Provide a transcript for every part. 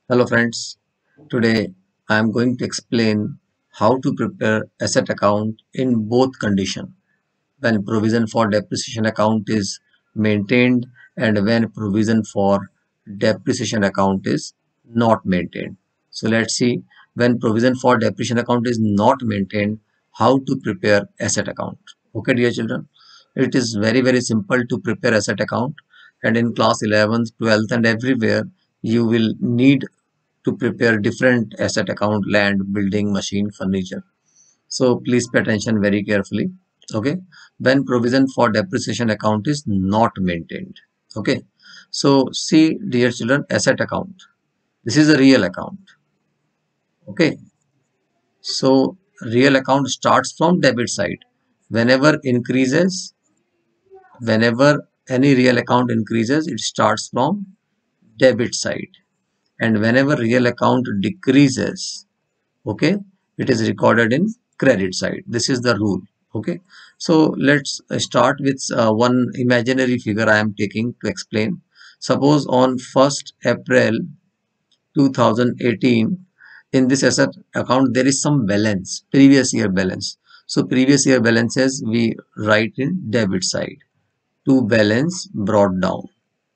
Hello friends, today I am going to explain how to prepare asset account in both condition when provision for depreciation account is maintained and when provision for depreciation account is not maintained. So let's see, when provision for depreciation account is not maintained, how to prepare asset account. Okay dear children, it is very simple to prepare asset account, and in class 11th, 12th and everywhere you will need to prepare different asset account: land, building, machine, furniture. So please pay attention very carefully. Okay, when provision for depreciation account is not maintained. Okay, so see dear children, asset account, this is a real account. Okay, so real account starts from debit side. Whenever increases, whenever any real account increases, it starts from debit side, and whenever real account decreases, okay, it is recorded in credit side. This is the rule. Okay, so let's start with one imaginary figure I am taking to explain. Suppose on 1st April 2018, in this asset account there is some balance, previous year balance. So previous year balances we write in debit side. To balance brought down,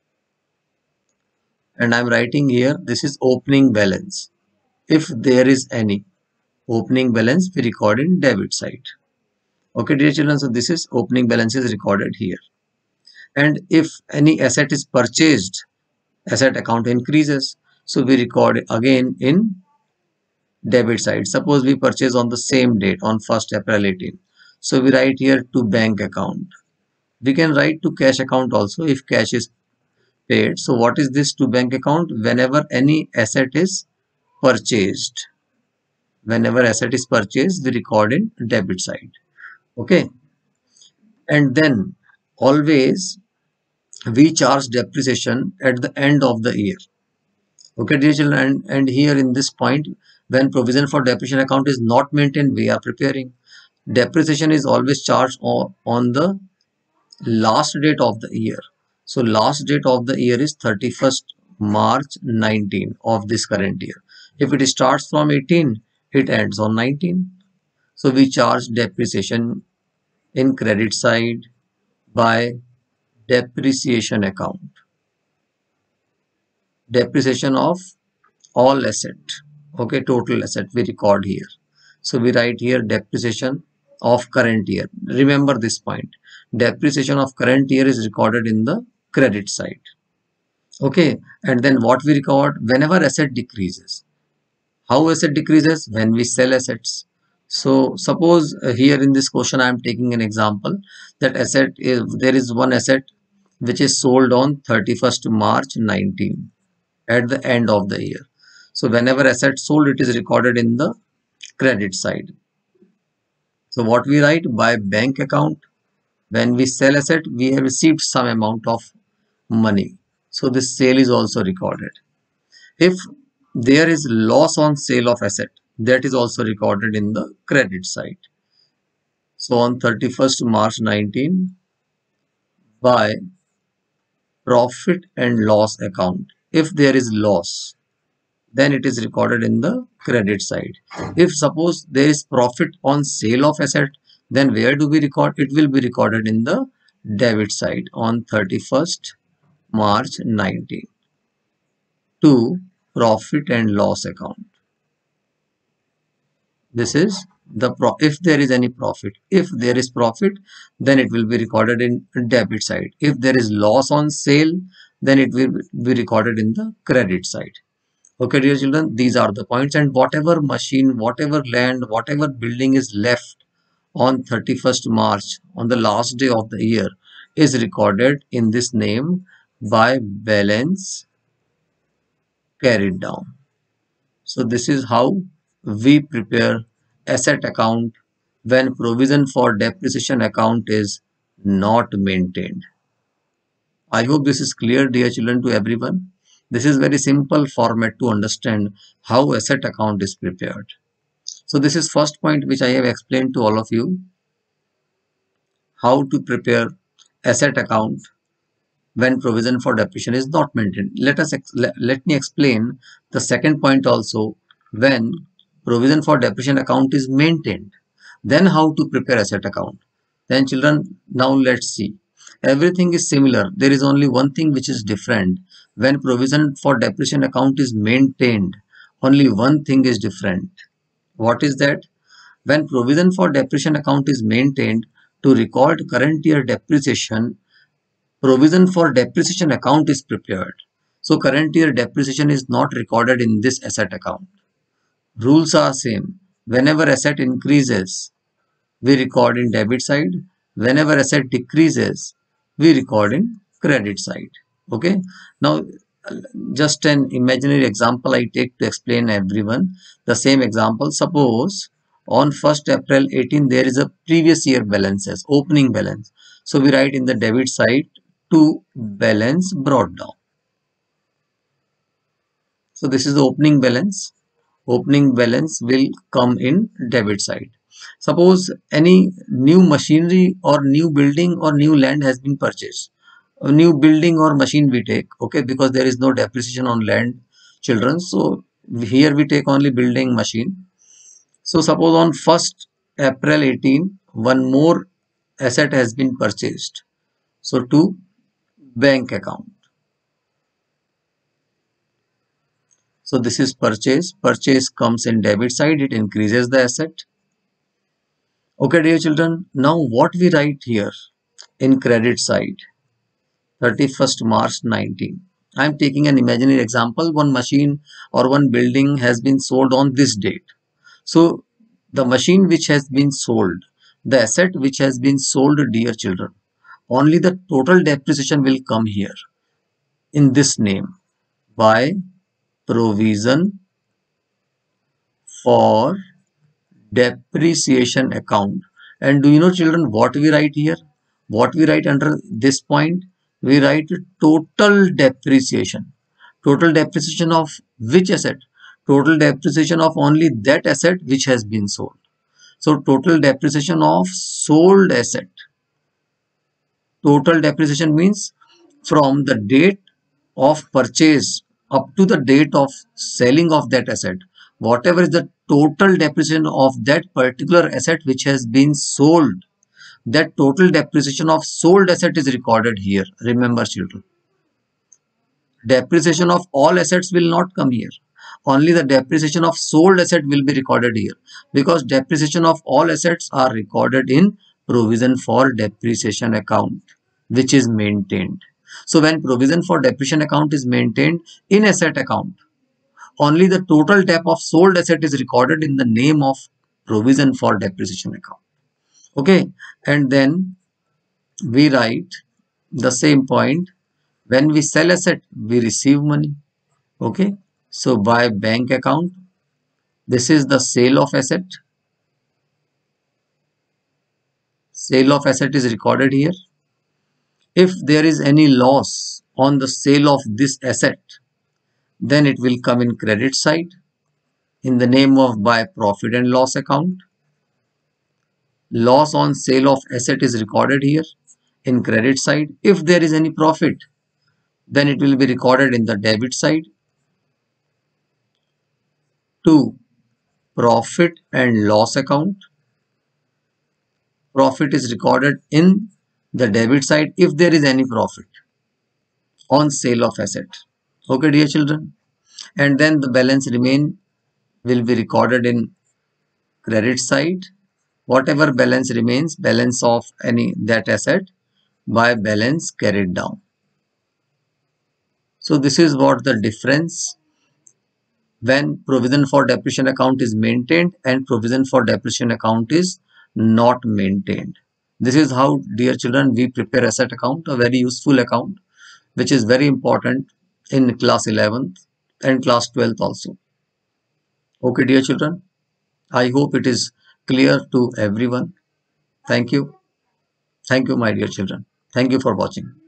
and I'm writing here this is opening balance. If there is any opening balance, we record in debit side. Okay dear children, so this is opening balance is recorded here. And if any asset is purchased, asset account increases, so we record again in debit side. Suppose we purchase on the same date, on 1st April 18, so we write here to bank account. We can write to cash account also if cash is paid. So what is this to bank account? Whenever any asset is purchased, whenever asset is purchased, we record in debit side. Okay, and then always we charge depreciation at the end of the year. Okay dear children, and here in this point, when provision for depreciation account is not maintained, we are preparing. Depreciation is always charged on the last date of the year. So last date of the year is 31st March 19 of this current year. If it starts from 18, it ends on 19. So we charge depreciation in credit side by depreciation account. Depreciation of all asset. Okay, total asset we record here. So we write here depreciation of current year. Remember this point. Depreciation of current year is recorded in the credit side. Okay, and then what we record whenever asset decreases. How asset decreases? When we sell assets. So suppose here in this question I am taking an example that asset is, there is one asset which is sold on 31st March 19 at the end of the year. So whenever asset sold, it is recorded in the credit side. So what we write by bank account, when we sell asset, we have received some amount of money. So this sale is also recorded. If there is loss on sale of asset, that is also recorded in the credit side. So on 31st March 19, by profit and loss account, if there is loss, then it is recorded in the credit side. If suppose there is profit on sale of asset, then where do we record? It will be recorded in the debit side on 31st March 19 to profit and loss account. This is the if there is any profit. If there is profit, then it will be recorded in debit side. If there is loss on sale, then it will be recorded in the credit side. Okay dear children, these are the points, and whatever machine, whatever land, whatever building is left on 31st March, on the last day of the year, is recorded in this name by balance carried down. So this is how we prepare asset account when provision for depreciation account is not maintained. I hope this is clear dear children to everyone. This is very simple format to understand how asset account is prepared. So this is first point which I have explained to all of you, how to prepare asset account when provision for depreciation is not maintained. Let me explain the second point also. When provision for depreciation account is maintained, then how to prepare asset account. Then children, now let's see. Everything is similar. There is only one thing which is different. When provision for depreciation account is maintained, only one thing is different. What is that? When provision for depreciation account is maintained to record current year depreciation, provision for depreciation account is prepared. So current year depreciation is not recorded in this asset account. Rules are same. Whenever asset increases, we record in debit side. Whenever asset decreases, we record in credit side. Okay. Now, just an imaginary example I take to explain everyone. The same example. Suppose on 1st April 18 there is a previous year balances, opening balance. So we write in the debit side to balance brought down. So this is the opening balance. Opening balance will come in debit side. Suppose any new machinery or new building or new land has been purchased. A new building or machine we take, okay, because there is no depreciation on land, children. So here we take only building machine. So suppose on 1st April 18, one more asset has been purchased. So to bank account. So this is purchase. Purchase comes in debit side. It increases the asset. Okay, dear children. Now what we write here in credit side, 31st March 19. I am taking an imaginary example. One machine or one building has been sold on this date. So the machine which has been sold, the asset which has been sold, dear children, only the total depreciation will come here in this name by provision for depreciation account. And do you know children what we write here? What we write under this point? We write total depreciation. Total depreciation of which asset? Total depreciation of only that asset which has been sold. So total depreciation of sold asset. Total depreciation means from the date of purchase up to the date of selling of that asset, whatever is the total depreciation of that particular asset which has been sold, that total depreciation of sold asset is recorded here. Remember children, depreciation of all assets will not come here. Only the depreciation of sold asset will be recorded here, because depreciation of all assets are recorded in provision for depreciation account, which is maintained. So when provision for depreciation account is maintained in asset account, only the total dep of sold asset is recorded in the name of provision for depreciation account. Okay, and then we write the same point. When we sell asset, we receive money. Okay, so by bank account, this is the sale of asset. Sale of asset is recorded here. If there is any loss on the sale of this asset, then it will come in credit side in the name of by profit and loss account. Loss on sale of asset is recorded here in credit side. If there is any profit, then it will be recorded in the debit side. 2. Profit and loss account. Profit is recorded in the debit side if there is any profit on sale of asset. Okay, dear children. And then the balance remain will be recorded in credit side. Whatever balance remains, balance of any that asset by balance carried down. So this is what the difference when provision for depreciation account is maintained and provision for depreciation account is not maintained. This is how, dear children, we prepare asset account, a very useful account which is very important in class 11th and class 12th also. Okay, dear children, I hope it is clear to everyone. Thank you. Thank you, my dear children. Thank you for watching.